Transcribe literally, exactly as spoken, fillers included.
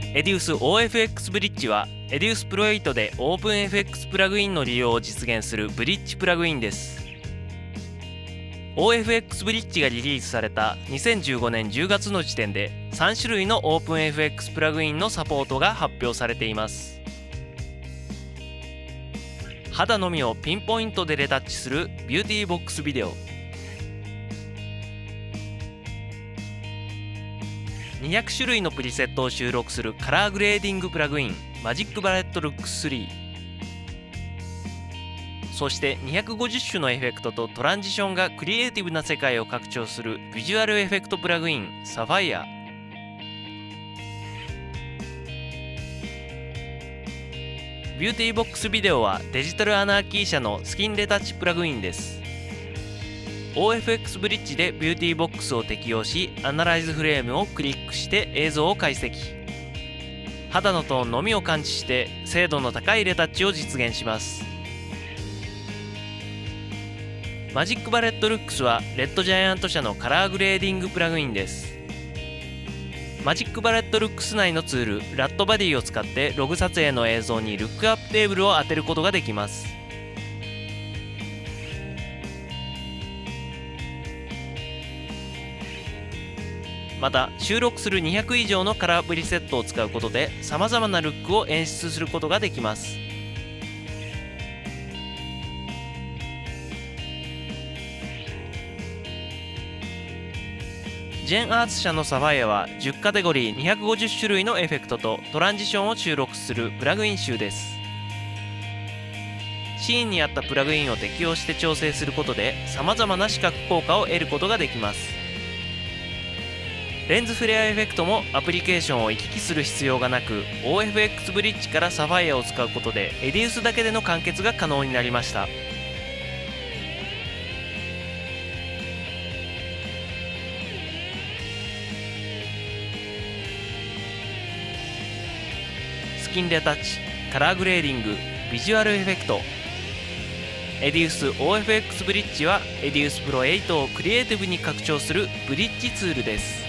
エデュース オーエフエックス ブリッジは エデュース プロエイトで OpenFX プラグインの利用を実現するブリッジプラグインです。 オーエフエックス ブリッジがリリースされたにせんじゅうごねんじゅうがつの時点でさんしゅるいの OpenFX プラグインのサポートが発表されています。肌のみをピンポイントでレタッチするビューティーボックスビデオ、にひゃくしゅるいのプリセットを収録するカラーグレーディングプラグインマジックバレットルックススリー、そしてにひゃくごじゅっしゅのエフェクトとトランジションがクリエイティブな世界を拡張するビジュアルエフェクトプラグインサファイア。ビューティーボックスビデオはデジタルアナーキー社のスキンレタッチプラグインです。 オーエフエックス ブリッジでビューティーボックスを適用し、アナライズフレームをクリックして映像を解析、肌のトーンのみを感知して精度の高いレタッチを実現します。マジックバレットルックスはレッドジャイアント社のカラーグレーディングプラグインです。マジックバレットルックス内のツールラットバディを使ってログ撮影の映像にルックアップテーブルを当てることができます。また収録するにひゃくいじょうのカラープリセットを使うことでさまざまなルックを演出することができます。ジェンアーツ社のサファイアはじゅっカテゴリーにひゃくごじゅっしゅるいのエフェクトとトランジションを収録するプラグイン集です。シーンに合ったプラグインを適用して調整することでさまざまな視覚効果を得ることができます。レンズフレアエフェクトもアプリケーションを行き来する必要がなく オーエフエックス ブリッジからサファイアを使うことでエデュースだけでの完結が可能になりました。スキンレタッチ、カラーグレーディング、ビジュアルエフェクト、エデュース オーエフエックス ブリッジはエデュース プロエイトをクリエイティブに拡張するブリッジツールです。